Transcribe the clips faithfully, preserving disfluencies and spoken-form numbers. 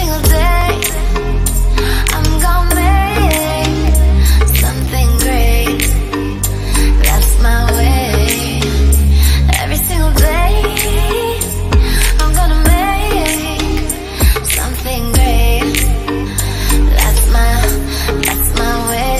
single day I'm gonna make something great. That's my way. Every single day I'm gonna make something great. That's my, that's my way.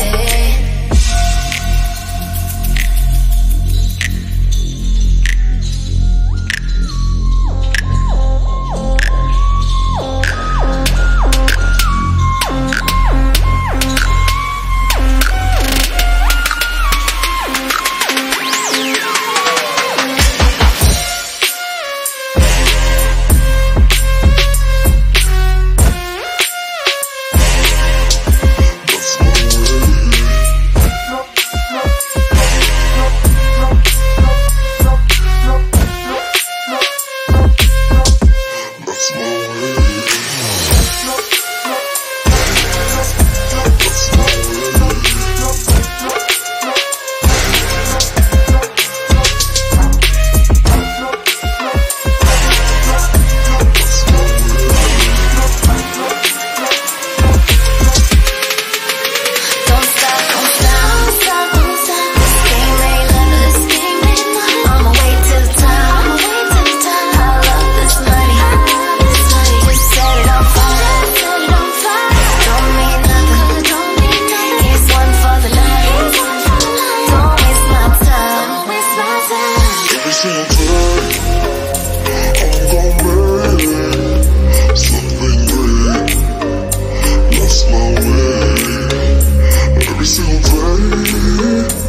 Every single day